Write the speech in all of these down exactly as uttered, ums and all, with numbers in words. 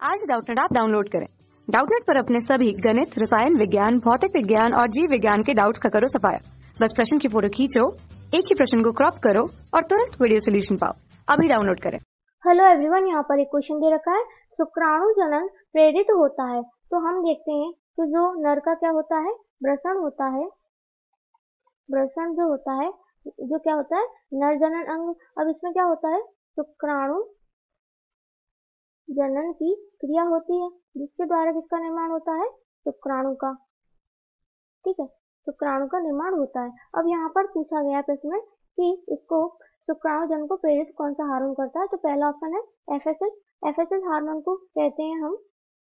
आज Doubtnut app download करें। Doubtnut पर अपने सभी गणित, रसायन विज्ञान, भौतिक विज्ञान और जीव विज्ञान के डाउट्स का करो सफाया। बस प्रश्न की फोटो खींचो, एक ही प्रश्न को क्रॉप करो और तुरंत वीडियो सोल्यूशन पाओ। अभी डाउनलोड करें। हेलो एवरीवन, यहाँ पर एक क्वेश्चन दे रखा है, शुक्राणु जनन प्रेरित होता है। तो हम देखते हैं कि जो नर का क्या होता है, वृषण होता है। वृषण जो होता है, जो क्या होता है, नर जनन अंग। अब इसमें क्या होता है, शुक्राणु जनन की क्रिया होती है, जिसके द्वारा किसका निर्माण होता है, शुक्राणु का। ठीक है, शुक्राणु का निर्माण होता है। अब यहाँ पर पूछा गया प्रश्न में कि इसको शुक्राणु जनन को प्रेरित कौन सा हार्मोन करता है। तो पहला ऑप्शन है एफएसएच। एफएसएच हार्मोन को कहते हैं हम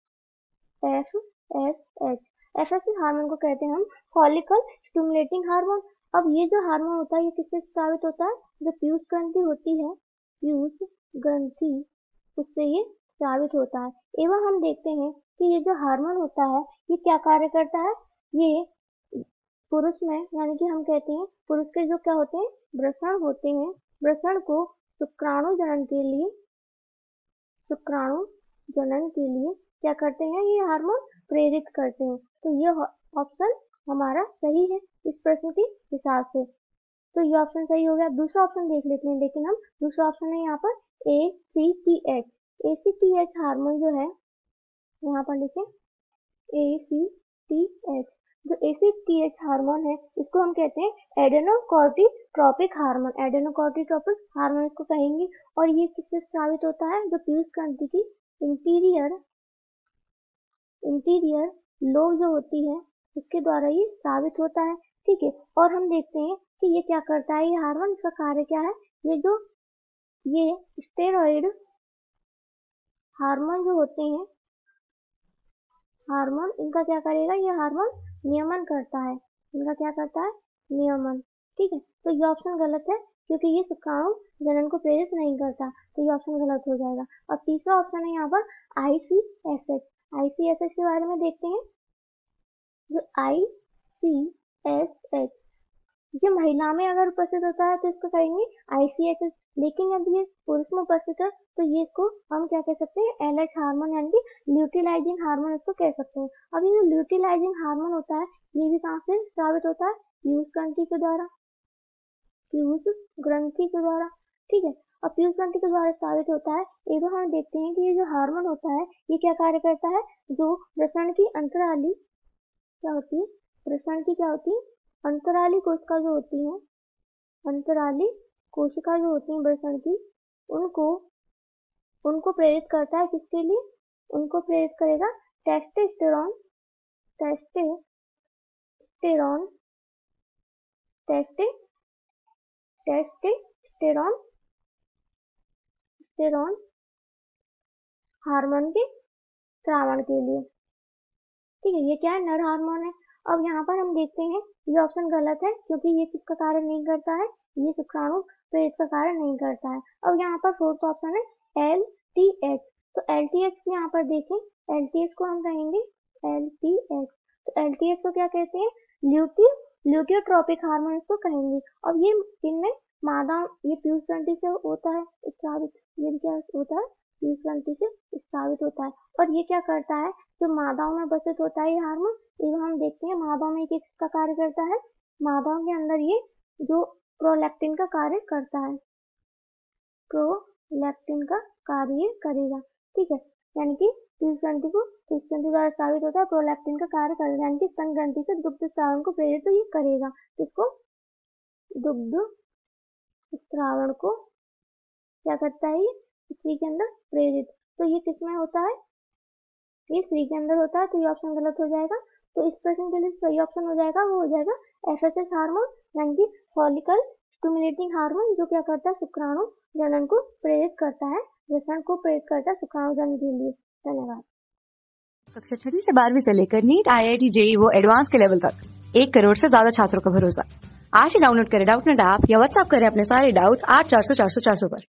एफएसएच। एफएसएच हार्मोन को कहते हैं हम फॉलिकल स्टिमुलेटिंग हार्मोन। अब ये जो हार्मोन होता है, ये किससे स्रावित होता है, जो पीयूष ग्रंथि होती है, पीयूष ग्रंथि, उससे ये स्रावित होता है। एवं हम देखते हैं कि ये जो हार्मोन होता है, ये क्या कार्य करता है। ये पुरुष में, यानी कि हम कहते हैं पुरुष के जो क्या होते हैं, वृषण होते हैं, वृषण को शुक्राणु जनन के लिए शुक्राणु जनन के लिए क्या करते हैं, ये हार्मोन प्रेरित करते हैं। तो ये ऑप्शन हमारा सही है इस प्रश्न के हिसाब से। तो ये ऑप्शन सही हो गया। दूसरा ऑप्शन देख लेते हैं, लेकिन हम दूसरा ऑप्शन है यहाँ पर A C T H. A C T H hormone जो है, यहाँ पर लिखें ए सी टी एच। जो A C T H hormone है, इसको हम कहते हैं एडेनोकॉर्टिट्रोपिक हार्मोन। एडेनोकॉर्टिट्रोपिक हार्मोन इसको कहेंगे। और ये किससे स्रावित होता है, जो पीयूष ग्रंथि की इंटीरियर इंटीरियर लोब जो होती है, इसके द्वारा ये स्रावित होता है। ठीक है, और हम देखते हैं कि ये क्या करता है, ये हार्मोन, इसका कार्य क्या है। ये जो ये स्टेरॉइड हार्मोन जो होते हैं, हार्मोन, इनका क्या करेगा, ये हार्मोन नियमन करता है। इनका क्या करता है, नियमन। ठीक है, तो ये ऑप्शन गलत है, क्योंकि ये शुक्राणु जनन को प्रेरित नहीं करता। तो ये ऑप्शन गलत हो जाएगा। और तीसरा ऑप्शन है यहाँ पर I C S H. I C S H के बारे में देखते हैं। जो आई सी एस एच ये महिला में अगर उपस्थित होता है तो इसको कहेंगे आई सी एच एच। लेकिन यदि ये पुरुष में उपस्थित है तो ये इसको हम क्या कह सकते हैं, एल एच हार्मोन, यानी कि ल्यूटिलाइजिंग हार्मोन इसको कह सकते हैं। अब ये जो ल्यूटिलाइजिंग हार्मोन होता है, ये भी कहाँ से स्रावित होता है, पीयूष ग्रंथि के द्वारा, पीयूष ग्रंथि के द्वारा। ठीक है, और पीयूष ग्रंथि के द्वारा स्रावित होता है। एवं हम देखते हैं कि ये जो हार्मोन होता है, ये क्या कार्य करता है, जो वृषण की अंतराली क्या होती है, वृषण की क्या होती है, अंतराली कोशिका जो होती है, अंतराली कोशिका जो होती है वृषण की, उनको उनको प्रेरित करता है। किसके लिए, उनको प्रेरित करेगा टेस्टोस्टेरोन टेस्टोस्टेरोन टेस्टे टेस्टोस्टेरोन स्टेरोन हार्मोन के स्रावण के लिए। ठीक है, ये क्या है, नर हार्मोन है। अब यहाँ पर हम देखते हैं, ये ऑप्शन गलत है, क्योंकि ये किसका कार्य नहीं करता है, ये शुक्राणु प्रेरित का कार्य नहीं करता है। अब यहाँ पर फोर्थ ऑप्शन है एल टी एच। तो एल टी एच यहाँ पर देखें, एल टी एच को हम कहेंगे एल टी एच। तो एल टी एच को क्या कहते हैं, ल्यूटी ल्यूटियोट्रोपिक हार्मोन इसको कहेंगे। अब ये इनमें मादा, ये पीयूष ग्रंथि से होता है स्रावित, ये क्या होता है, पीयूष ग्रंथि से स्रावित होता है। और ये क्या करता है, जो मादाओं में उपस्थित होता है ये हार्मोन। एवं हम देखते हैं मादाओं में किसका कार्य करता है, मादाओं के अंदर ये जो प्रोलैक्टिन का कार्य करता है, प्रोलैक्टिन का कार्य करेगा। ठीक है, यानी कि पीयूष ग्रंथि को पीयूष ग्रंथि द्वारा स्रावित होता है, प्रोलैक्टिन का कार्य करेगा, यानी कि स्तन ग्रंथि से दुग्ध स्रावण को प्रेरित तो ये करेगा। किसको, दुग्ध स्रावण को क्या करता है, ये स्त्री के अंदर प्रेरित। तो ये किसमें होता है, ये स्त्री के अंदर होता है। तो ये ऑप्शन गलत हो जाएगा। तो इस प्रश्न के लिए सही ऑप्शन हो जाएगा, वो हो जाएगा एफएसएच हार्मोन, यानी कि फॉलिकल स्टिमुलेटिंग हार्मोन, जो क्या करता है, शुक्राणु जनन को प्रेरित करता है, वृषण को प्रेरित करता है शुक्राणु जनन के लिए। धन्यवाद। कक्षा छठी से बारहवीं से लेकर NEET, I I T, JEE वो एडवांस के लेवल तक एक करोड़ से ज्यादा छात्रों का भरोसा। आज ही डाउनलोड करें डाउटनेट ऐप या व्हाट्सएप करें अपने सारे डाउट्स आठ चार सौ चार सौ चार सौ पर।